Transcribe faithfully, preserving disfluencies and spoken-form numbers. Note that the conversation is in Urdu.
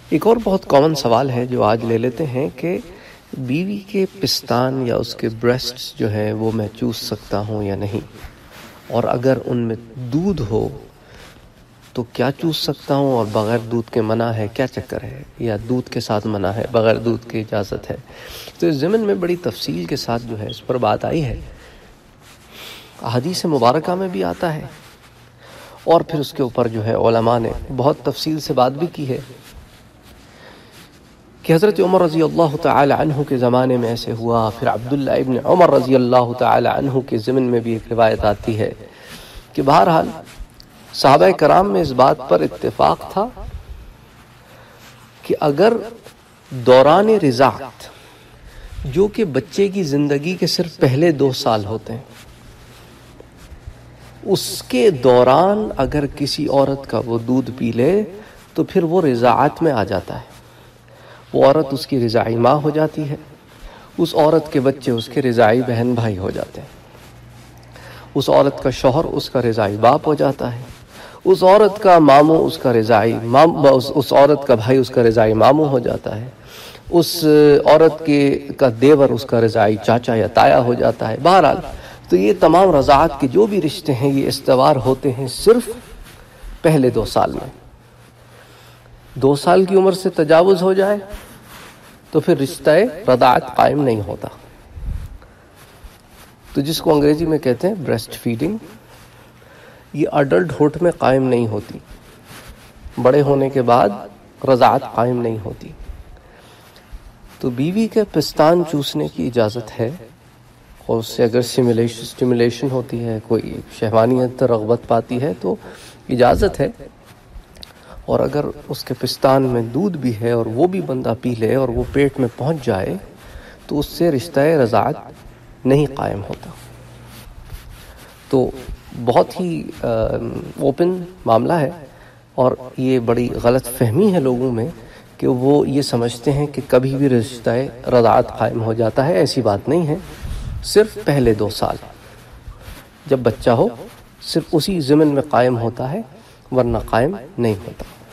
ایک اور بہت کامن سوال ہے جو آج لے لیتے ہیں کہ بیوی کے پستان یا اس کے بریسٹس جو ہے وہ میں چوس سکتا ہوں یا نہیں، اور اگر ان میں دودھ ہو تو کیا چوس سکتا ہوں، اور بغیر دودھ کے منع ہے، کیا چکر ہے، یا دودھ کے ساتھ منع ہے، بغیر دودھ کی اجازت ہے۔ تو اس ضمن میں بڑی تفصیل کے ساتھ جو ہے اس پر بات آئی ہے، احادیث مبارکہ میں بھی آتا ہے، اور پھر اس کے اوپر جو ہے علماء نے بہت تفصیل سے بات بھی کی ہے کہ حضرت عمر رضی اللہ تعالی عنہ کے زمانے میں ایسے ہوا، پھر عبداللہ ابن عمر رضی اللہ تعالی عنہ کے ضمن میں بھی ایک روایت آتی ہے کہ بہرحال صحابہ کرام میں اس بات پر اتفاق تھا کہ اگر دوران رضاعت، جو کہ بچے کی زندگی کے صرف پہلے دو سال ہوتے ہیں، اس کے دوران اگر کسی عورت کا وہ دودھ پی لے تو پھر وہ رضاعت میں آ جاتا ہے، وہ عورت اس کی رضاعی ماں ہو جاتی ہے، اس عورت کے بچے اس کے رضاعی بہن بھائی ہو جاتے ہیں، اس عورت کا شوہر اس کا رضاعی باپ ہو جاتا ہے، اس عورت کا ماموں اس کا رضاعی مام اس عورت کا بھائی اس کا رضاعی ماموں ہو جاتا ہے، اس عورت کے کا دیور اس کا رضاعی چاچا یا تایا ہو جاتا ہے۔ بہرحال تو یہ تمام رضاعت کے جو بھی رشتے ہیں یہ استوار ہوتے ہیں صرف پہلے دو سال میں۔ دو سال کی عمر سے تجاوز ہو جائے تو پھر رشتہ رضاعت قائم نہیں ہوتا، تو جس کو انگریزی میں کہتے ہیں بریسٹ فیڈنگ، یہ اڈلٹ ہوڈ میں قائم نہیں ہوتی، بڑے ہونے کے بعد رضاعت قائم نہیں ہوتی۔ تو بیوی کے پستان چوسنے کی اجازت ہے، اور اس سے اگر سٹیمولیشن ہوتی ہے، کوئی شہوانیت رغبت پاتی ہے تو اجازت ہے، اور اگر اس کے پستان میں دودھ بھی ہے اور وہ بھی بندہ پی لے اور وہ پیٹ میں پہنچ جائے تو اس سے رشتہ رضاعت نہیں قائم ہوتا۔ تو بہت ہی اوپن معاملہ ہے، اور یہ بڑی غلط فہمی ہے لوگوں میں کہ وہ یہ سمجھتے ہیں کہ کبھی بھی رشتہ رضاعت قائم ہو جاتا ہے۔ ایسی بات نہیں ہے، صرف پہلے دو سال جب بچہ ہو صرف اسی ضمن میں قائم ہوتا ہے، ورنہ قائم نہیں ہوتا۔